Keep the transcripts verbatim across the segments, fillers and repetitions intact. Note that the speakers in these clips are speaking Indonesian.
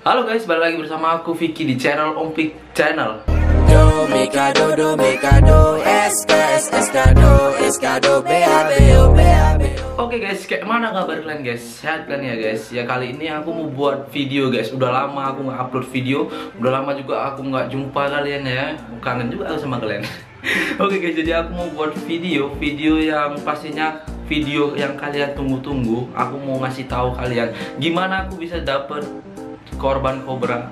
Halo guys, balik lagi bersama aku Vicky di channel Om Pik Channel. Do Mikado do Mikado S K S S K do S K do B A B O B A B O. Oke guys, kayak mana kabar kalian guys? Sehat kan ya guys? Ya kali ini aku mau buat video guys. Udah lama aku nggak upload video, udah lama juga aku nggak jumpa kalian ya. Kangen juga aku sama kalian. Oke guys, jadi aku mau buat video, video yang pastinya video yang kalian tunggu-tunggu. Aku mau ngasih tahu kalian gimana aku bisa dapet korban kobra.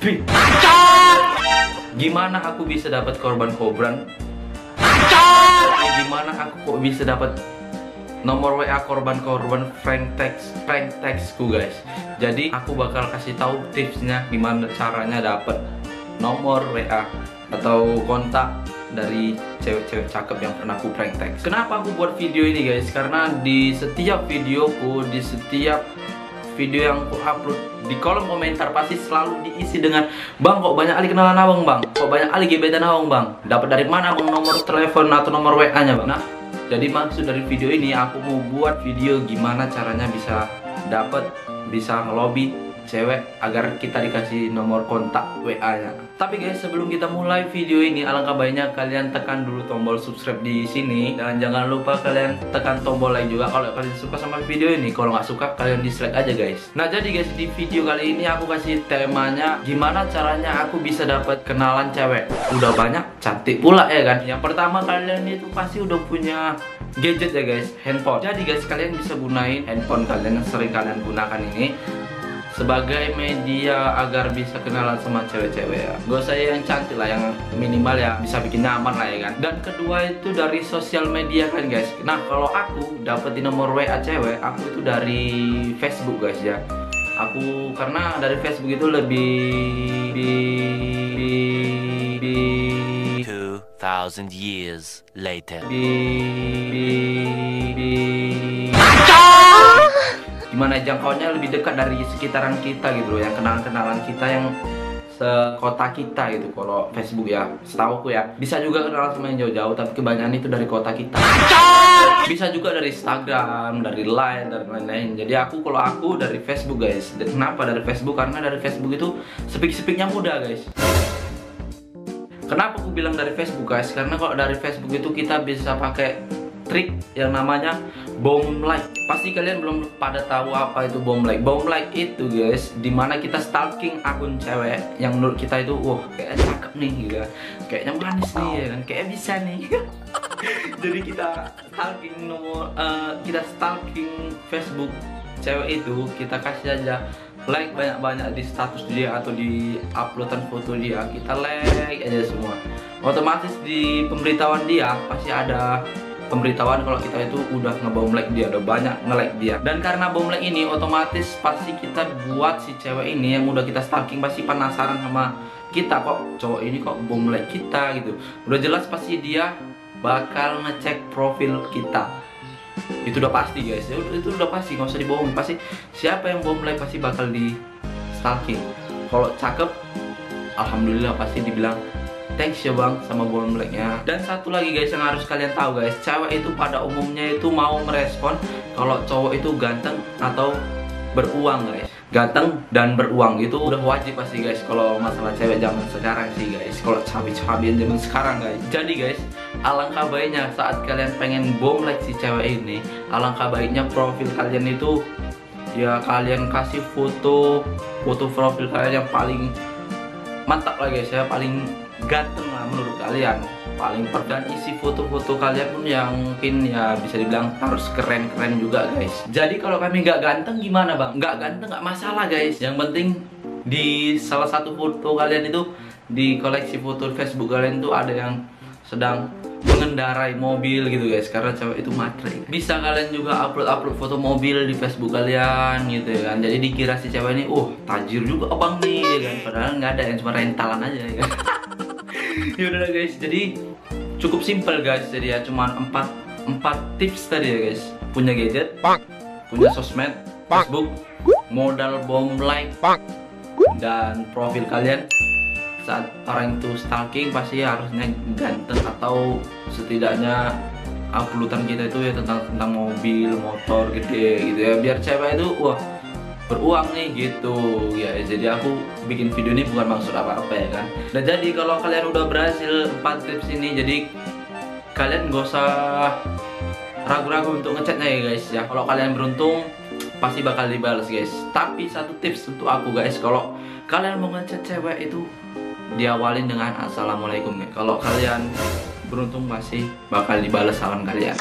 Gimana aku bisa dapat korban kobra? Gimana aku kok bisa dapat nomor W A korban-korban prank text prank textku guys. Jadi aku bakal kasih tahu tipsnya gimana caranya dapat nomor W A atau kontak dari cewek-cewek cakep yang pernah aku prank text. Kenapa aku buat video ini guys? Karena di setiap videoku, di setiap video yang aku upload, di kolom komentar pasti selalu diisi dengan, "Bang, kok banyak kali kenalan abang bang? Kok banyak kali gebetan abang bang? Dapat dari mana bang nomor telepon atau nomor W A nya bang?" Nah, jadi maksud dari video ini aku mau buat video gimana caranya bisa dapat, bisa ngelobi cewek agar kita dikasih nomor kontak W A nya. Tapi guys, sebelum kita mulai video ini, alangkah baiknya kalian tekan dulu tombol subscribe di sini dan jangan lupa kalian tekan tombol like juga kalau kalian suka sama video ini. Kalau nggak suka kalian dislike aja guys. Nah jadi guys, di video kali ini aku kasih temanya gimana caranya aku bisa dapat kenalan cewek. Udah banyak, cantik pula ya kan. Yang pertama, kalian itu pasti udah punya gadget ya guys, handphone. Jadi guys, kalian bisa gunain handphone kalian yang sering kalian gunakan ini sebagai media agar bisa kenalan sama cewek-cewek ya. Gak usah yang cantik lah, yang minimal ya bisa bikin nyaman lah ya kan. Dan kedua itu dari sosial media kan guys. Nah kalau aku dapetin nomor W A cewek, aku itu dari Facebook guys ya. Aku karena dari Facebook itu lebih di, di, di two thousand years later. Di, di, di gimana jangkauannya lebih dekat dari sekitaran kita gitu loh, yang kenalan-kenalan kita yang sekota kita gitu. Kalau Facebook ya, setahu aku ya, bisa juga kenalan sama yang jauh-jauh, tapi kebanyakan itu dari kota kita. Bisa juga dari Instagram, dari Line, dan lain-lain. Jadi aku kalau aku dari Facebook guys. Kenapa dari Facebook? Karena dari Facebook itu speak-speaknya mudah guys. Kenapa aku bilang dari Facebook guys? Karena kalau dari Facebook itu kita bisa pakai trik yang namanya bomb like. Pasti kalian belum pada tahu apa itu bomb like. Bomb like itu guys, dimana kita stalking akun cewek yang menurut kita itu wah kayak cakep nih gitu, kayaknya manis nih ya kan, kayak bisa nih. Jadi kita stalking nomor uh, kita stalking Facebook cewek itu, kita kasih aja like banyak-banyak di status dia atau di uploadan foto dia, kita like aja semua. Otomatis di pemberitahuan dia pasti ada pemberitahuan kalau kita itu udah ngebom like dia, udah banyak nge-like dia. Dan karena bom like ini otomatis pasti kita buat si cewek ini yang udah kita stalking pasti penasaran sama kita, kok cowok ini kok bom like kita gitu. Udah jelas pasti dia bakal ngecek profil kita. Itu udah pasti guys, itu udah pasti, nggak usah dibohong. Pasti siapa yang bom like pasti bakal di stalking. Kalau cakep, alhamdulillah pasti dibilang thanks ya bang sama bom like-nya. Dan satu lagi guys yang harus kalian tahu guys, cewek itu pada umumnya itu mau merespon kalau cowok itu ganteng atau beruang guys. Ganteng dan beruang itu udah wajib pasti guys kalau masalah cewek zaman sekarang sih guys. Kalau cabai-cabian zaman sekarang guys. Jadi guys, alangkah baiknya saat kalian pengen bom like si cewek ini, alangkah baiknya profil kalian itu ya kalian kasih foto foto profil kalian yang paling mantap lah guys ya, paling ganteng lah menurut kalian, paling per, dan isi foto-foto kalian pun yang mungkin ya bisa dibilang harus keren-keren juga guys. Jadi kalau kami nggak ganteng gimana bang? Nggak ganteng nggak masalah guys, yang penting di salah satu foto kalian itu, di koleksi foto Facebook kalian itu ada yang sedang mengendarai mobil gitu guys, karena cewek itu matre. Bisa kalian juga upload-upload foto mobil di Facebook kalian gitu ya kan. Jadi dikira si cewek ini, oh tajir juga abang nih ya kan, padahal nggak ada, yang cuma rentalan aja ya kan. Yaudah guys, jadi cukup simpel guys. Jadi ya cuman empat empat tips tadi ya guys. Punya gadget, punya sosmed, Facebook, modal bom like, dan profil kalian. Saat orang itu stalking pasti harusnya ganteng atau setidaknya uploadan kita itu ya tentang tentang mobil, motor gede gitu ya, biar cewek itu wah beruang nih gitu ya. Jadi aku bikin video ini bukan maksud apa-apa ya kan. Dan jadi kalau kalian udah berhasil empat tips ini, jadi kalian gak usah ragu-ragu untuk ngechatnya ya guys ya. Kalau kalian beruntung pasti bakal dibalas guys. Tapi satu tips untuk aku guys, kalau kalian mau ngechat cewek itu diawalin dengan assalamualaikum guys. Kalau kalian beruntung pasti bakal dibalas salam kalian.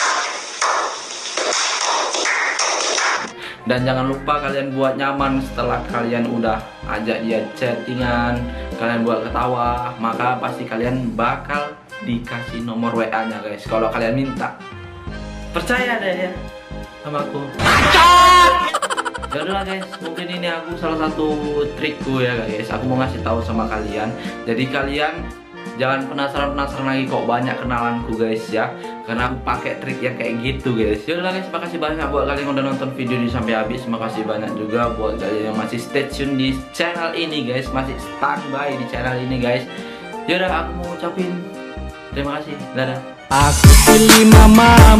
Dan jangan lupa kalian buat nyaman setelah kalian udah ajak dia chattingan, kalian buat ketawa, maka pasti kalian bakal dikasih nomor W A-nya guys kalau kalian minta. Percaya deh ya sama aku. Ya udah guys, mungkin ini aku salah satu trikku ya guys. Aku mau ngasih tahu sama kalian. Jadi kalian jangan penasaran-penasaran lagi kok banyak kenalanku guys ya, karena aku pakai trik yang kayak gitu guys. Yaudah guys, makasih banyak buat kalian yang udah nonton video ini sampai habis. Makasih banyak juga buat kalian yang masih stay tune di channel ini guys, masih standby di channel ini guys. Yaudah, aku mau ucapin terima kasih, dadah. Aku pilih mama.